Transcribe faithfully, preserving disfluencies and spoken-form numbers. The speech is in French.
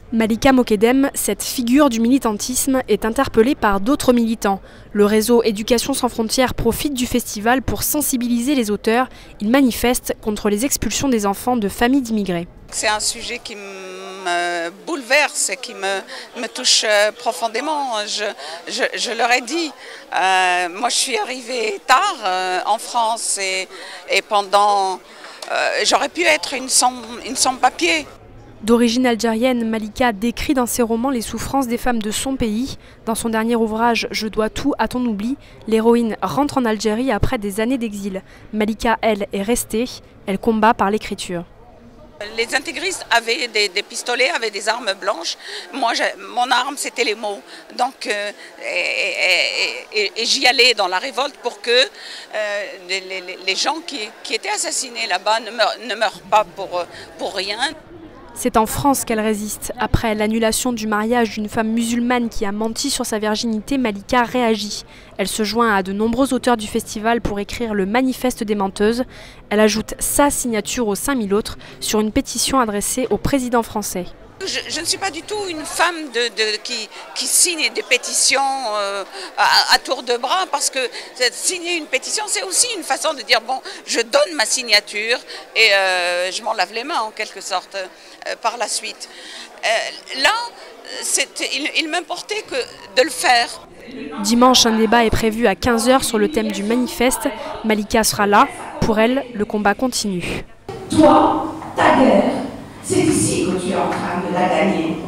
Malika Mokedem, cette figure du militantisme, est interpellée par d'autres militants. Le réseau Éducation sans frontières profite du festival pour sensibiliser les auteurs. Ils manifestent contre les expulsions des enfants de familles d'immigrés. C'est un sujet qui me bouleverse et qui me, me touche profondément. Je, je, je leur ai dit, euh, moi je suis arrivée tard euh, en France et, et pendant, euh, j'aurais pu être une sans, une sans-papier. D'origine algérienne, Malika décrit dans ses romans les souffrances des femmes de son pays. Dans son dernier ouvrage « Je dois tout à ton oubli », l'héroïne rentre en Algérie après des années d'exil. Malika, elle, est restée. Elle combat par l'écriture. Les intégristes avaient des, des pistolets, avaient des armes blanches. Moi, mon arme, c'était les mots. Donc, euh, et, et, et, et j'y allais dans la révolte pour que euh, les, les, les gens qui, qui étaient assassinés là-bas ne meurent, ne meurent pas pour, pour rien. C'est en France qu'elle résiste. Après l'annulation du mariage d'une femme musulmane qui a menti sur sa virginité, Malika réagit. Elle se joint à de nombreux auteurs du festival pour écrire le manifeste des menteuses. Elle ajoute sa signature aux cinq mille autres sur une pétition adressée au président français. Je, je ne suis pas du tout une femme de, de, qui, qui signe des pétitions euh, à, à tour de bras, parce que signer une pétition, c'est aussi une façon de dire, bon, je donne ma signature et euh, je m'en lave les mains en quelque sorte euh, par la suite. Euh, là, il, il m'importait que de le faire. Dimanche, un débat est prévu à quinze heures sur le thème du manifeste. Malika sera là. Pour elle, le combat continue. Toi, ta guerre, c'est ici que tu es en train de la gagner.